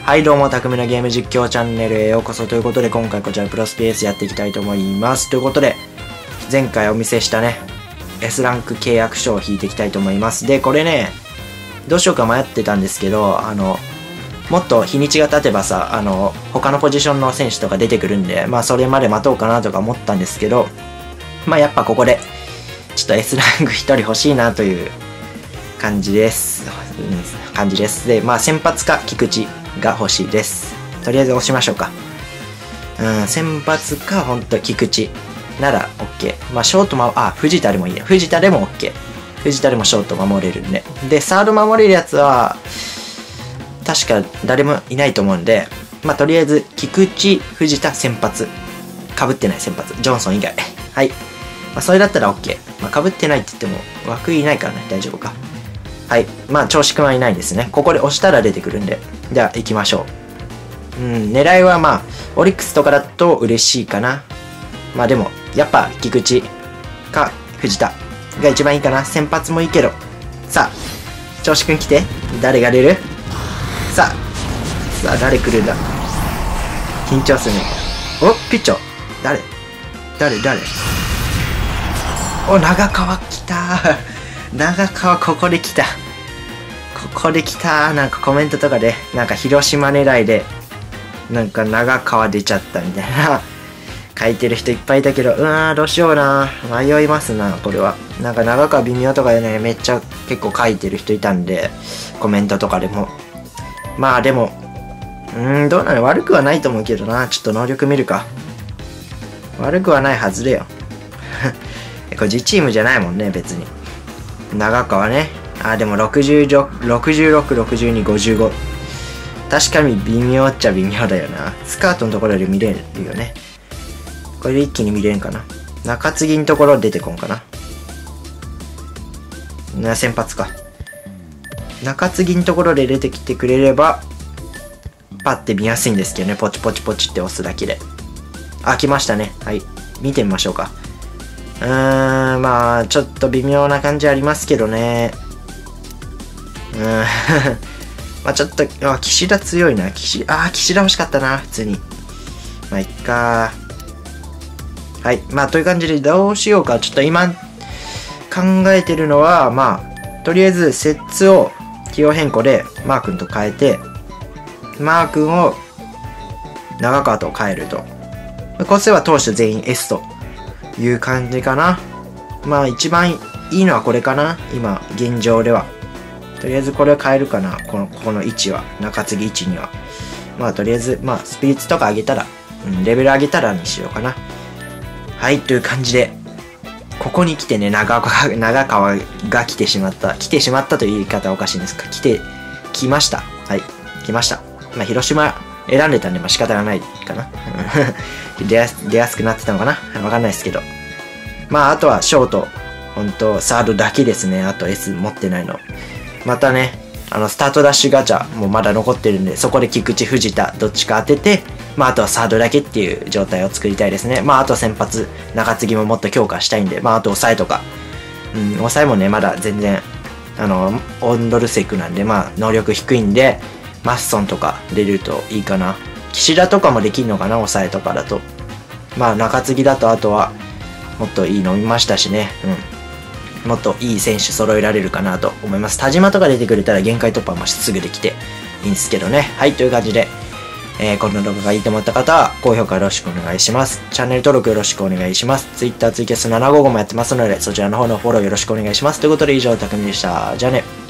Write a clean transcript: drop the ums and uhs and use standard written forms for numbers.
はいどうも、匠のゲーム実況チャンネルへようこそということで、今回こちらプロスペースやっていきたいと思います。ということで、前回お見せしたね、S ランク契約書を引いていきたいと思います。で、これね、どうしようか迷ってたんですけど、もっと日にちが経てばさ、他のポジションの選手とか出てくるんで、まあそれまで待とうかなとか思ったんですけど、まあやっぱここで、ちょっと S ランク1人欲しいなという感じです。で、まあ先発か菊池が欲しいです。とりあえず押しましょうか。先発かほんと菊池なら OK。まあショート藤田でもいいや。藤田でも OK。藤田でもショート守れるんで。で、サード守れるやつは、確か誰もいないと思うんで、まあとりあえず菊池、藤田先発。被ってない先発。ジョンソン以外。はい。まあそれだったら OK。まあ被ってないって言っても枠いないからね。大丈夫か。はい。まあ、調子くんはいないですね。ここで押したら出てくるんで。じゃあ、行きましょう。狙いはまあ、オリックスとかだと嬉しいかな。まあでも、やっぱ、菊池か藤田が一番いいかな。先発もいいけど。さあ、調子くん来て。誰が出る？さあ、誰来るんだ？緊張するね。お、ピッチョ。誰？お、長川来たー。長川ここで来た。なんかコメントとかで、なんか広島狙いで、なんか長川出ちゃったみたいな、書いてる人いっぱいいたけど、どうしような。迷いますな、これは。なんか長川微妙とかでね、めっちゃ結構書いてる人いたんで、コメントとかでも。まあでも、どうなの？悪くはないと思うけどな。ちょっと能力見るか。悪くはないはずだよ。これ自チームじゃないもんね、別に。長川ね。でも66、62、55。確かに微妙っちゃ微妙だよな。スカートのところで見れるよね。これで一気に見れるんかな。中継ぎのところ出てこんかな。先発か。中継ぎのところで出てきてくれれば、パッて見やすいんですけどね。ポチポチポチって押すだけで。来ましたね。はい。見てみましょうか。まあ、ちょっと微妙な感じありますけどね。まあちょっと、岸田強いな。岸田欲しかったな、普通に。まあ、いっか。はい。まあ、という感じでどうしようか。ちょっと今、考えてるのは、まあ、とりあえず、セッツを起用変更で、マー君と変えて、マー君を、長川と変えると。こうすれば投手全員 S という感じかな。まあ、一番いいのはこれかな。今、現状では。とりあえずこれを変えるかな。ここの位置は。中継ぎ位置には。まあとりあえず、まあスピリッツとか上げたら、レベル上げたらにしようかな。はい、という感じで、ここに来てね、長川が来てしまった。来てしまったという言い方はおかしいんですか。来ました。はい、来ました。まあ広島選んでたんで、まあ仕方がないかな。出やすくなってたのかな。わかんないですけど。まああとはショート、サードだけですね。あと S 持ってないの。またね、スタートダッシュガチャもまだ残ってるんで、そこで菊池、藤田、どっちか当てて、まあ、あとはサードだけっていう状態を作りたいですね。まあ、あと先発、中継ぎももっと強化したいんで、まあ、あと抑えとか。抑えもね、まだ全然、オンドルセクなんで、まあ、能力低いんで、マッソンとか出るといいかな。岸田とかもできんのかな、抑えとかだと。まあ、中継ぎだと、あとは、もっといいの見ましたしね。もっといい選手揃えられるかなと思います。田島とか出てくれたら限界突破もすぐできていいんですけどね。はい、という感じで、この動画がいいと思った方は高評価よろしくお願いします。チャンネル登録よろしくお願いします。Twitter、ツイキャス755もやってますので、そちらの方のフォローよろしくお願いします。ということで以上、たくみでした。じゃあね。